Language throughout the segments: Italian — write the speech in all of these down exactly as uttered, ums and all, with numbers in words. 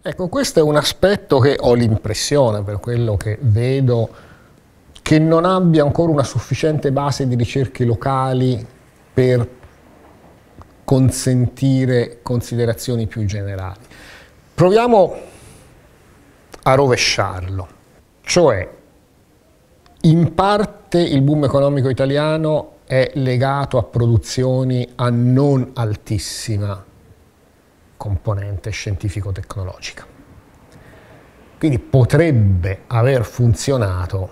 Ecco, questo è un aspetto che ho l'impressione, per quello che vedo, che non abbia ancora una sufficiente base di ricerche locali per consentire considerazioni più generali. Proviamo a rovesciarlo, cioè in parte il boom economico italiano è legato a produzioni a non altissima componente scientifico-tecnologica. Quindi potrebbe aver funzionato,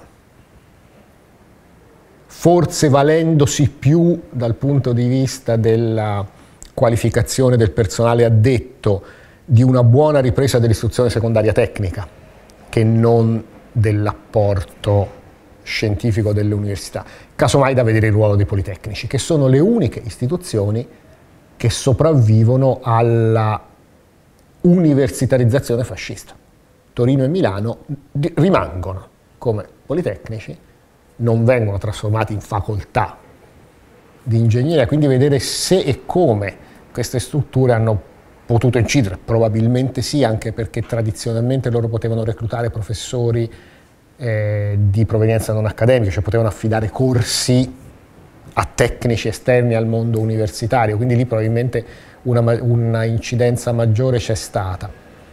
forse valendosi più dal punto di vista della qualificazione del personale addetto di una buona ripresa dell'istruzione secondaria tecnica che non dell'apporto scientifico delle università. Casomai da vedere il ruolo dei politecnici, che sono le uniche istituzioni che sopravvivono alla universitarizzazione fascista. Torino e Milano rimangono come politecnici, non vengono trasformati in facoltà di ingegneria, quindi vedere se e come queste strutture hanno potuto incidere, probabilmente sì, anche perché tradizionalmente loro potevano reclutare professori eh, di provenienza non accademica, cioè potevano affidare corsi a tecnici esterni al mondo universitario, quindi lì probabilmente una, una incidenza maggiore c'è stata.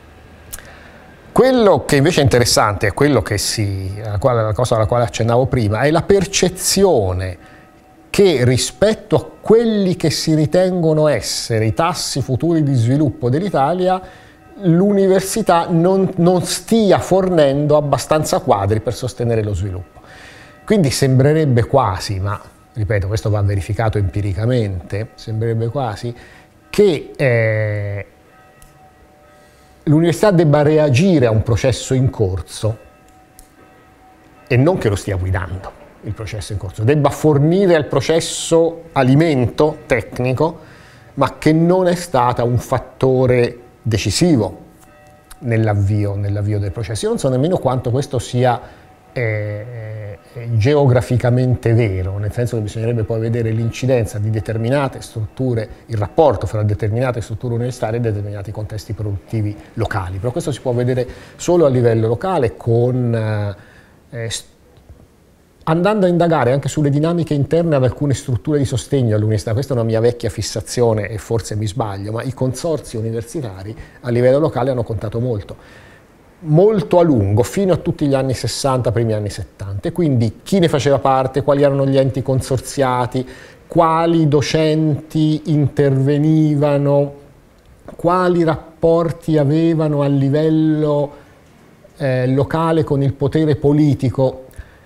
Quello che invece è interessante, è quello che si, la, quale, la cosa alla quale accennavo prima, è la percezione che rispetto a quelli che si ritengono essere i tassi futuri di sviluppo dell'Italia, l'università non, non stia fornendo abbastanza quadri per sostenere lo sviluppo. Quindi sembrerebbe quasi, ma ripeto, questo va verificato empiricamente, sembrerebbe quasi che eh, l'università debba reagire a un processo in corso e non che lo stia guidando il processo in corso, debba fornire al processo alimento tecnico, ma che non è stata un fattore decisivo nell'avvio nell'avvio del processo. Io non so nemmeno quanto questo sia eh, geograficamente vero, nel senso che bisognerebbe poi vedere l'incidenza di determinate strutture, il rapporto fra determinate strutture universitarie e determinati contesti produttivi locali, però questo si può vedere solo a livello locale con eh, andando a indagare anche sulle dinamiche interne ad alcune strutture di sostegno all'università. Questa è una mia vecchia fissazione e forse mi sbaglio, ma i consorzi universitari a livello locale hanno contato molto, molto a lungo, fino a tutti gli anni sessanta, primi anni settanta, e quindi chi ne faceva parte, quali erano gli enti consorziati, quali docenti intervenivano, quali rapporti avevano a livello eh, locale con il potere politico.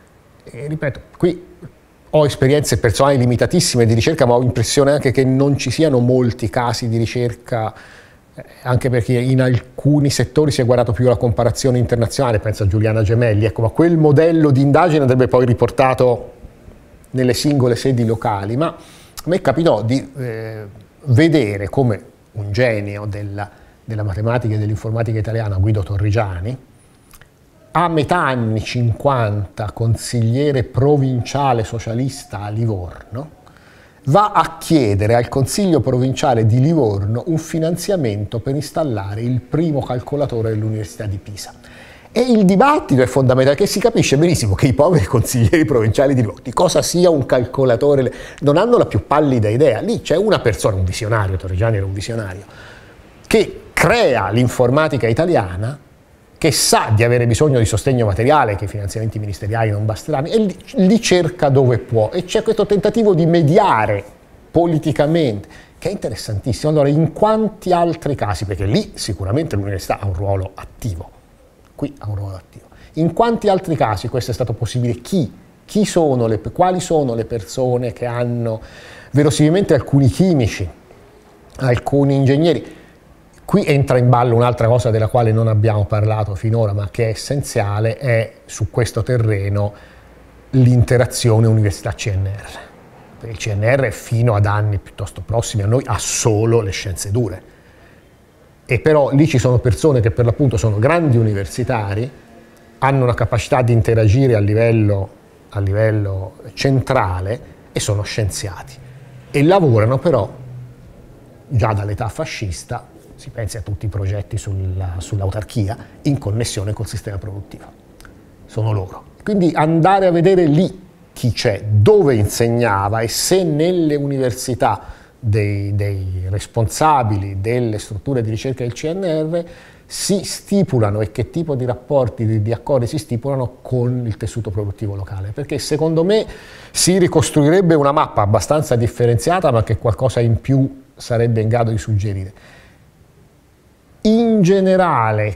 E ripeto, qui ho esperienze personali limitatissime di ricerca, ma ho l'impressione anche che non ci siano molti casi di ricerca, eh, anche perché in alcuni settori si è guardato più alla comparazione internazionale, penso a Giuliana Gemelli, ecco, ma quel modello di indagine andrebbe poi riportato nelle singole sedi locali. Ma a me capitò di eh, vedere come un genio della, della matematica e dell'informatica italiana, Guido Torrigiani, a metà anni cinquanta, consigliere provinciale socialista a Livorno, va a chiedere al Consiglio provinciale di Livorno un finanziamento per installare il primo calcolatore dell'Università di Pisa. E il dibattito è fondamentale, che si capisce benissimo che i poveri consiglieri provinciali di Livorno di cosa sia un calcolatore non hanno la più pallida idea. Lì c'è una persona, un visionario, Torrigiani era un visionario, che crea l'informatica italiana, che sa di avere bisogno di sostegno materiale, che i finanziamenti ministeriali non basteranno, e li, li cerca dove può. E c'è questo tentativo di mediare politicamente, che è interessantissimo. Allora, in quanti altri casi, perché lì sicuramente l'università ha un ruolo attivo, qui ha un ruolo attivo, in quanti altri casi questo è stato possibile? Chi? Chi sono le, quali sono le persone che hanno, verosimilmente alcuni chimici, alcuni ingegneri? Qui entra in ballo un'altra cosa della quale non abbiamo parlato finora, ma che è essenziale, è su questo terreno l'interazione università-C N R. Perché il C N R fino ad anni piuttosto prossimi a noi ha solo le scienze dure. E però lì ci sono persone che per l'appunto sono grandi universitari, hanno una capacità di interagire a livello, a livello centrale e sono scienziati. E lavorano però, già dall'età fascista, si pensi a tutti i progetti sulla, sull'autarchia in connessione col sistema produttivo. Sono loro. Quindi andare a vedere lì chi c'è, dove insegnava e se nelle università dei, dei responsabili delle strutture di ricerca del C N R si stipulano e che tipo di rapporti, di, di accordi si stipulano con il tessuto produttivo locale, perché secondo me si ricostruirebbe una mappa abbastanza differenziata, ma che qualcosa in più sarebbe in grado di suggerire. In generale,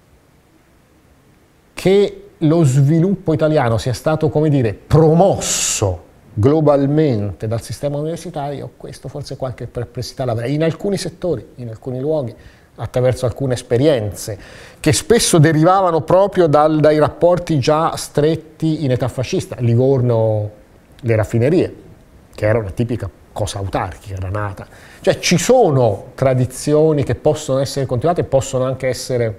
che lo sviluppo italiano sia stato, come dire, promosso globalmente dal sistema universitario, questo forse qualche perplessità l'avrei, in alcuni settori, in alcuni luoghi, attraverso alcune esperienze, che spesso derivavano proprio dal, dai rapporti già stretti in età fascista. Livorno, le raffinerie, che era una tipica cosa autarchica, era nata. Cioè ci sono tradizioni che possono essere continuate e possono anche essere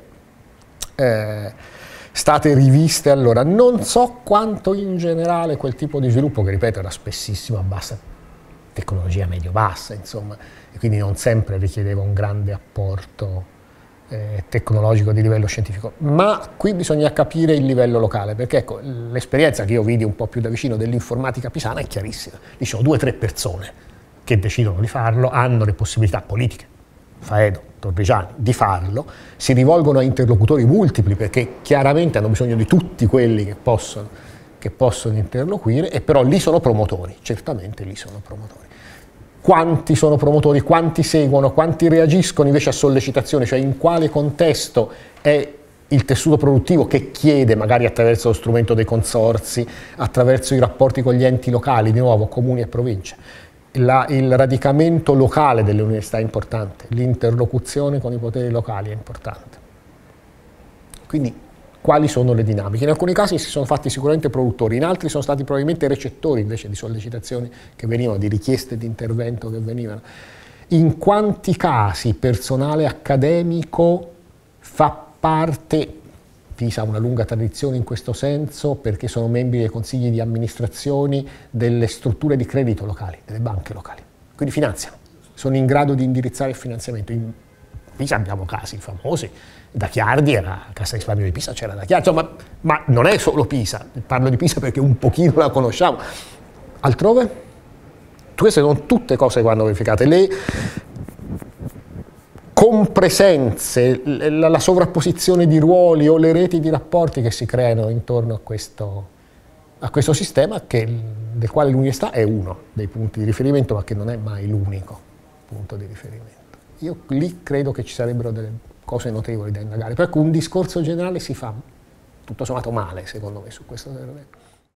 eh, state riviste allora. Non so quanto in generale quel tipo di sviluppo, che ripeto era spessissimo a bassa tecnologia medio-bassa, insomma, e quindi non sempre richiedeva un grande apporto eh, tecnologico di livello scientifico. Ma qui bisogna capire il livello locale, perché ecco, l'esperienza che io vidi un po' più da vicino dell'informatica pisana è chiarissima. Lì ci sono due o tre persone che decidono di farlo, hanno le possibilità politiche, Faedo, Torrigiani, di farlo, si rivolgono a interlocutori multipli perché chiaramente hanno bisogno di tutti quelli che possono, che possono interloquire, e però lì sono promotori, certamente lì sono promotori. Quanti sono promotori, quanti seguono, quanti reagiscono invece a sollecitazioni, cioè in quale contesto è il tessuto produttivo che chiede, magari attraverso lo strumento dei consorzi, attraverso i rapporti con gli enti locali, di nuovo comuni e province. La, il radicamento locale delle università è importante, l'interlocuzione con i poteri locali è importante. Quindi quali sono le dinamiche? In alcuni casi si sono fatti sicuramente produttori, in altri sono stati probabilmente recettori invece di sollecitazioni che venivano, di richieste di intervento che venivano. In quanti casi personale accademico fa parte, Pisa ha una lunga tradizione in questo senso perché sono membri dei consigli di amministrazione delle strutture di credito locali, delle banche locali, quindi finanziano, sono in grado di indirizzare il finanziamento. In Pisa abbiamo casi famosi, da Chiardi era Cassa di risparmio di Pisa, c'era da Chiardi, insomma, ma non è solo Pisa, parlo di Pisa perché un pochino la conosciamo. Altrove? Queste sono tutte cose che vanno verificate. Le compresenze, la, la sovrapposizione di ruoli o le reti di rapporti che si creano intorno a questo, a questo sistema, che, del quale l'università è uno dei punti di riferimento, ma che non è mai l'unico punto di riferimento. Io lì credo che ci sarebbero delle cose notevoli da indagare, per cui un discorso generale si fa tutto sommato male, secondo me, su questo terreno.